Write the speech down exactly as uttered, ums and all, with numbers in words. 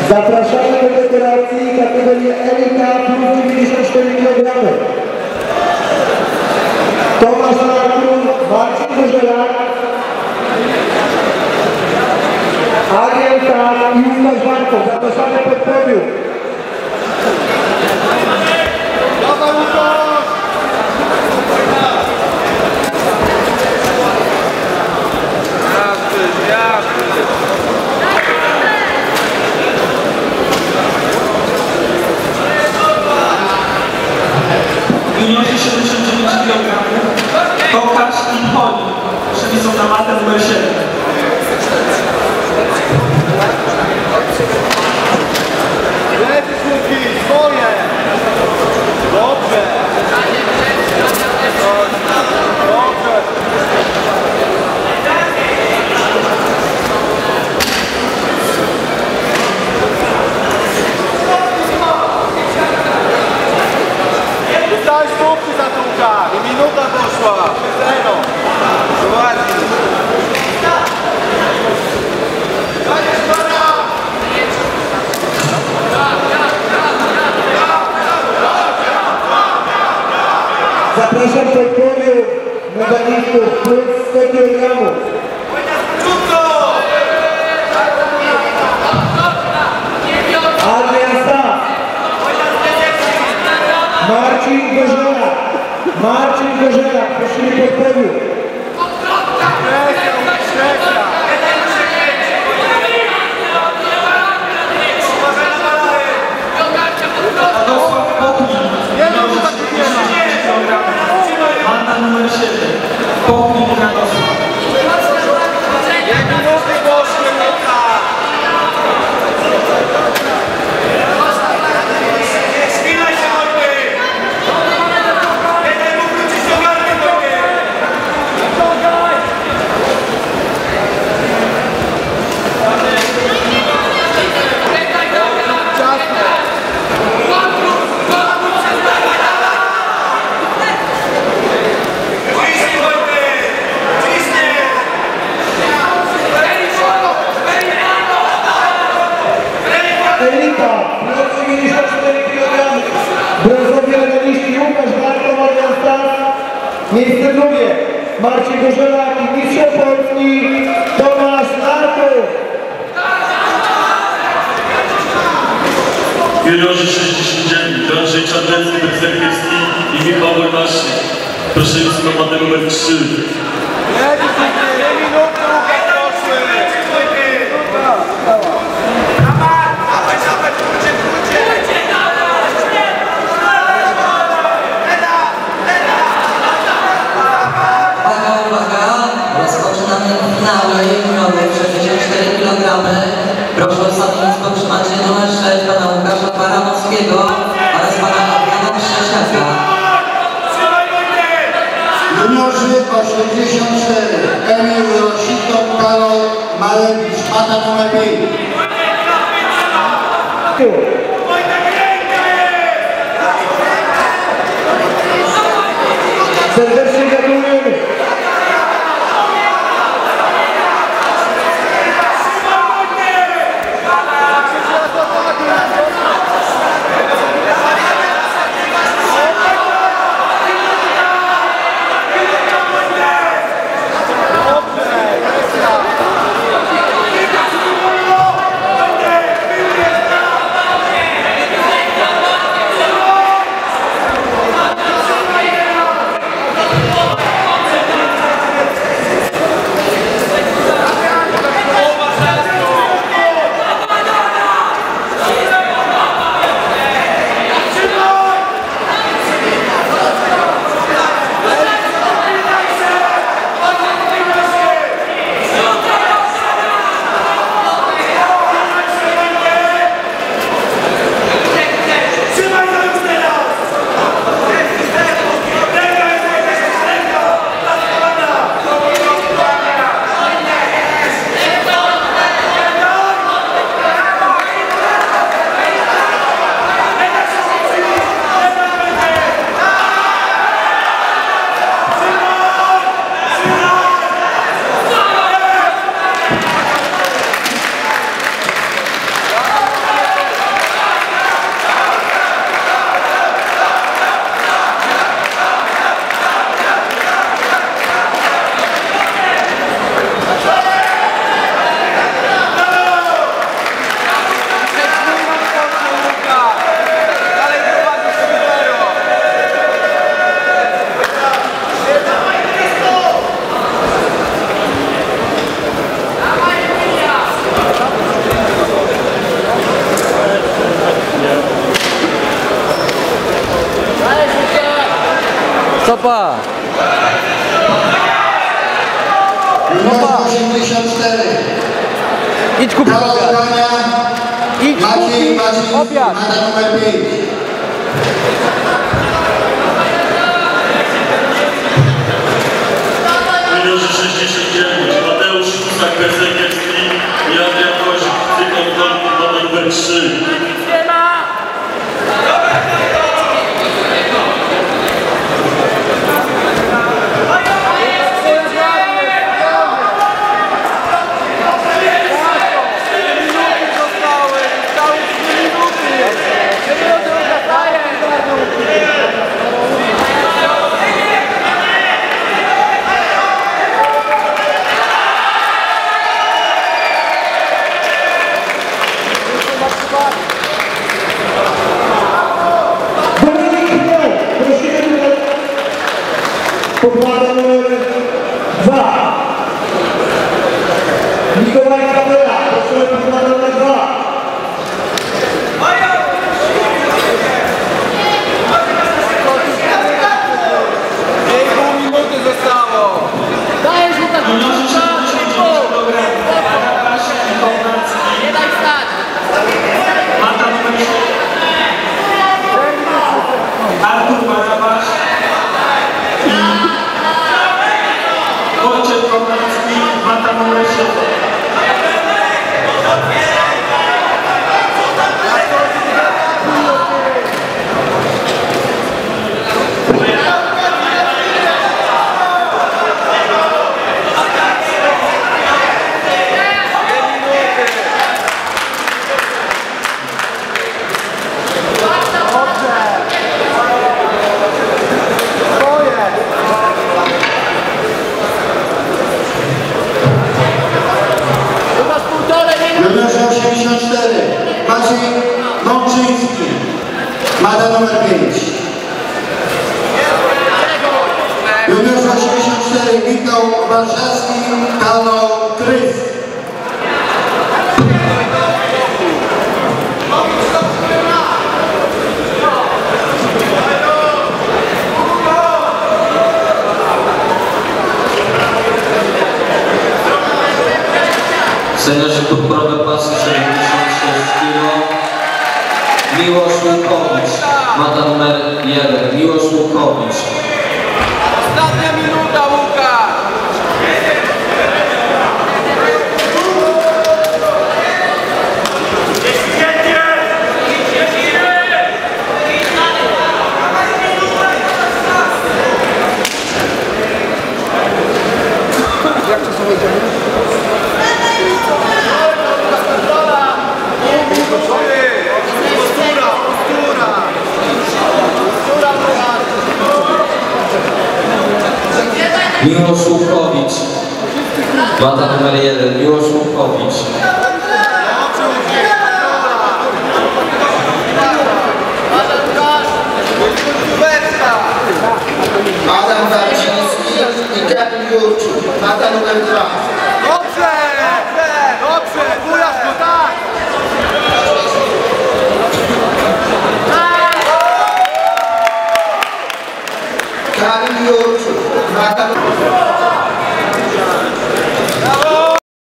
Zapraszamy do dekoracji kategorii Elita plus dziewięćdziesiąt cztery kilogramy. Tomasz Markur, Marcin Gorzelak, Adrian Tak i Łukasz Warko. Zapraszamy pod podium. Juniorzy siedemdziesiąt dziewięć kilogramów, Tokarz i Poli przewidzą na matę numer siedem. Lepiej sztuki, swoje! Dobrze! Dobrze! Dostałeś punkty za Tomka i minuta poszła. Zero. Ładnie. Zapraszam pod podium medalistów plus sto kilogramów. Adrian Tak, Marcin Gorzelak, Marcin Gorzelak, prosimy pod podium. Mata numer siedem. Pochnik Radosław. Elita plus dziewięćdziesiąt cztery kilogramy. Brązowi medaliści Łukasz Warko, Adrian Tak. Miejsce drugie Marcin Gorzelak i mistrz Polski Tomasz Markur. Juniorzy sześćdziesiąt dziewięć, Andrzej Czarnecki, Berserkiewski i Michał Wojnaszczyk. Proszę już na matę numer trzy. Finały juniorów sześćdziesiąt cztery kilogramy. Proszę o stawienie podtrzymać numer sześć pana Łukasza Baranowskiego oraz pana Adriana Krzesiaka. Juniorzy osiemdziesiąt cztery, Emil Rosito, Karol Malewicz, mata numer pięć. Serdecznie gratulujemy. Karol Dania, Maciej Maciej, mata numer pięć. W juniorze sześćdziesiąt dziewięć Mateusz Kusak-Berserkiewski i Adrian Kozik, cykl mata numer trzy. Podkłada numer dwa. Mikołaj Kamela, proszę podkłada numer dwa. Pół minuty zostało. Dajesz mu tak siedemdziesiąt kilogramów. Barabasz i Kownacki. Nie daj stać. Mata numer sześć. Artur Barabasz i Wojciech Kownacki. Mata numer siedem. Juniorze osiemdziesiąt cztery, Maciej Mączyński, mata numer pięć. Juniorze osiemdziesiąt cztery, Michał Warszawski, kanał Krys. Seniorzy purpurowe pasy siedemdziesiąt sześć kilo. Miłosz Łukowicz, mata numer jeden. Miłosz Łukowicz. Ostatnia minuta, Łukasz. Jak czasowo idziemy? Miłosz Łukowicz, mata numer jeden. Miłosz Łukowicz. Adam Warciński i Kamil Jurczuk, mata numer dwa.